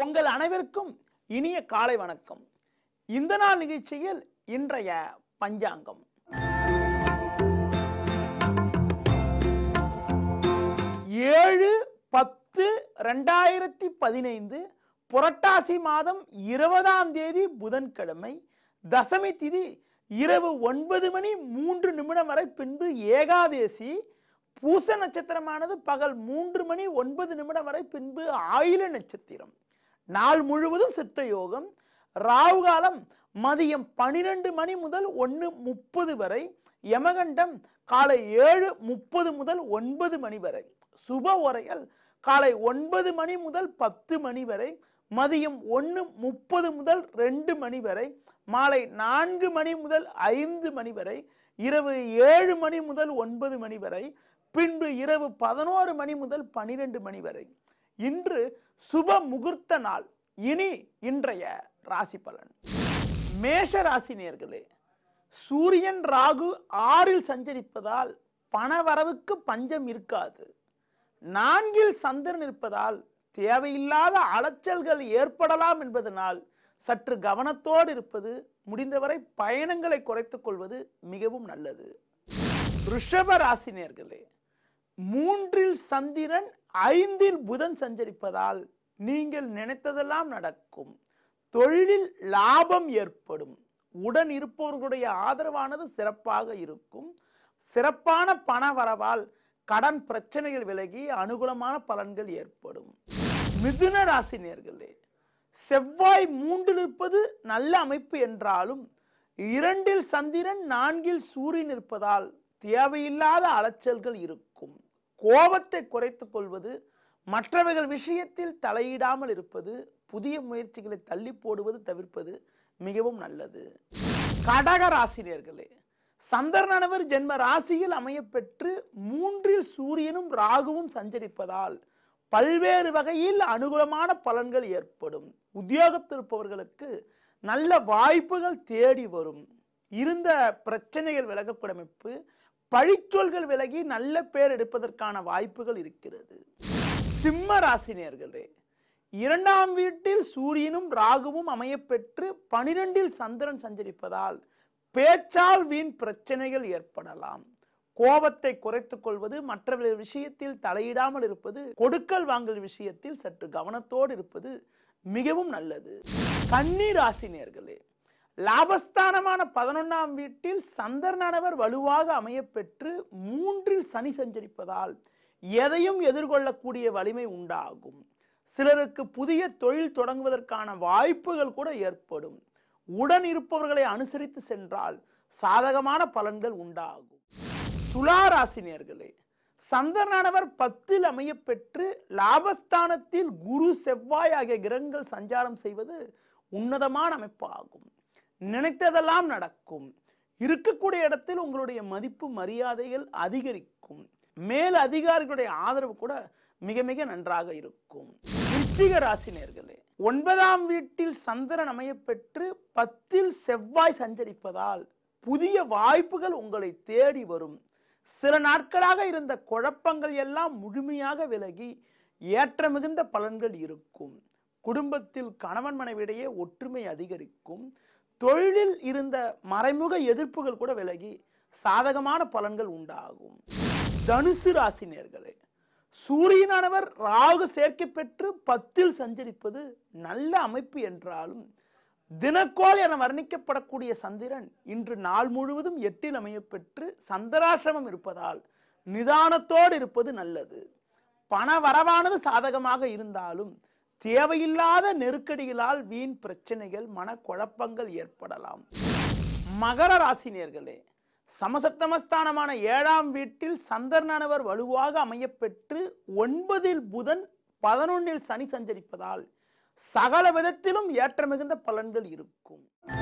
உங்கள் அனைவருக்கும் இனிய காலை வணக்கம். இந்த நாள் நிகழ்ச்சியில் இன்றைய பஞ்சாங்கம். ஏழு 10/2015 புரட்டாசி மாதம் 20ஆம் தேதி புதன்கிழமை, தசமி திதி இரவு 9:03 வரை, பின்பு ஏகாதேசி. பூச நட்சத்திரமானது பகல் 3:09 வரை, பின்பு ஆயில நட்சத்திரம். நாள் முழுவதும் சித்த யோகம். ராகு காலம் மதியம் 12 மணி முதல் 1:30 வரை, யமகண்டம் காலை 7:30 முதல் 9 மணி வரை, சுப உரைகள் காலை 9 மணி முதல் 10 மணி வரை, மதியம் 1:30 முதல் 2 மணி வரை, மாலை 4 மணி முதல் 5 மணி வரை, இரவு 7 மணி முதல் 9 மணி வரை, பின்பு இரவு 11 மணி முதல் 12 மணி வரை. இன்று சுப முகூர்த்த நாள். இனி இன்றைய ராசி பலன். மேஷ ராசி நேயர்களே, சூரியன் ராகு 6இல் சஞ்சரிப்பதால் பணவரவுக்கு பஞ்சம் இருக்காது. 4இல் சந்திரன் இருப்பதால் தேவையில்லாத அலைச்சல்கள் ஏற்படலாம் என்பதனால் சற்று கவனத்தோடு இருப்பது, முடிந்தவரை பயணங்களை குறைத்துக் கொள்வது மிகவும் நல்லது. ரிஷப ராசி நேயர்களே, 3இல் சந்திரன் 5இல் புதன் சஞ்சரிப்பதால் நீங்கள் நினைத்ததெல்லாம் நடக்கும். தொழிலில் லாபம் ஏற்படும். உடன் இருப்பவர்களுடைய ஆதரவானது சிறப்பாக இருக்கும். சிறப்பான பண வரவால் கடன் பிரச்சனைகள் விலகி அனுகூலமான பலன்கள் ஏற்படும். மிதுன ராசி நேயர்களே, செவ்வாய் 3இல் இருப்பது நல்ல அமைப்பு என்றாலும் 2இல் சந்திரன் 4இல் சூரியன் இருப்பதால் தேவையில்லாத அலைச்சல்கள் இருக்கும். கோபத்தை குறைத்துக் கொள்வது, மற்றவர்கள் விஷயத்தில் தலையிடாமல் இருப்பது, புதிய முயற்சிகளை தள்ளி போடுவது தவிர்ப்பது மிகவும் நல்லது. கடக ராசி நேயர்களே, சந்திரனானவர் ஜென்ம ராசியில் அமையப்பெற்று 3இல் சூரியனும் ராகுவும் சஞ்சரிப்பதால் பல்வேறு வகையில் அனுகூலமான பலன்கள் ஏற்படும். உத்தியோகத்தில் இருப்பவர்களுக்கு நல்ல வாய்ப்புகள் தேடி வரும். இருந்த பிரச்சனைகள் விலகக்கூடிய அமைப்பு, பழிச்சொல்கள் விலகி நல்ல பேர் எடுப்பதற்கான வாய்ப்புகள் இருக்கிறது. சிம்ம ராசி நேயர்களே, 2ஆம் வீட்டில் சூரியனும் ராகுவும் அமையப்பெற்று 12இல் சந்திரன் சஞ்சரிப்பதால் பேச்சால் வீண் பிரச்சனைகள் ஏற்படலாம். கோபத்தை குறைத்துக் கொள்வது, மற்றவர்கள் விஷயத்தில் தலையிடாமல் இருப்பது, கொடுக்கல் வாங்கல் விஷயத்தில் சற்று கவனத்தோடு இருப்பது மிகவும் நல்லது. கன்னி ராசி நேயர்களே, லாபஸ்தானமான 11ஆம் வீட்டில் சந்திரனானவர் வலுவாக அமையப்பெற்று 3இல் சனி சஞ்சரிப்பதால் எதையும் எதிர்கொள்ளக்கூடிய வலிமை உண்டாகும். சிலருக்கு புதிய தொழில் தொடங்குவதற்கான வாய்ப்புகள் கூட ஏற்படும். உடன் இருப்பவர்களை அனுசரித்து சென்றால் சாதகமான பலன்கள் உண்டாகும். துலா ராசி நேயர்களே, சந்திரனானவர் 10இல் அமையப்பெற்று லாபஸ்தானத்தில் குரு செவ்வாய் ஆகிய கிரகங்கள் சஞ்சாரம் செய்வது உன்னதமான அமைப்பாகும். நினைத்ததெல்லாம் நடக்கும். இருக்கக்கூடிய இடத்தில் உங்களுடைய மதிப்பு மரியாதைகள் அதிகரிக்கும். மேல் அதிகாரிகளுடைய ஆதரவு கூட மிக மிக நன்றாக இருக்கும். விருச்சிக ராசி நேயர்களே, 9ஆம் வீட்டில் சந்திரன் அமையப்பெற்று 10இல் செவ்வாய் சஞ்சரிப்பதால் புதிய வாய்ப்புகள் உங்களை தேடி வரும். சில நாட்களாக இருந்த குழப்பங்கள் எல்லாம் முழுமையாக விலகி ஏற்ற மிகுந்த பலன்கள் இருக்கும். குடும்பத்தில் கணவன் மனைவியிடையே ஒற்றுமை அதிகரிக்கும். தொழிலில் இருந்த மறைமுக எதிர்ப்புகள் கூட விலகி சாதகமான பலன்கள் உண்டாகும். தனுசு ராசி நேயர்களே, சூரியனானவர் ராகு சேர்க்கை பெற்று 10இல் சஞ்சரிப்பது நல்ல அமைப்பு என்றாலும் தினக்கோள் என வர்ணிக்கப்படக்கூடிய சந்திரன் இன்று நாள் முழுவதும் 8இல் அமையப்பெற்று சந்திராசிரமம் இருப்பதால் நிதானத்தோடு இருப்பது நல்லது. பண வரவானது சாதகமாக இருந்தாலும் தேவையில்லாத நெருக்கடிகளால் வீண் பிரச்சனைகள், மனக்குழப்பங்கள் ஏற்படலாம். மகர ராசி நேயர்களே, சமசப்தமஸ்தானமான 7ஆம் வீட்டில் சந்திரனானவர் வலுவாக அமையப்பெற்று 9இல் புதன் 11இல் சனி சஞ்சரிப்பதால் சகல விதத்திலும் ஏற்ற மிகுந்த பலன்கள் இருக்கும்.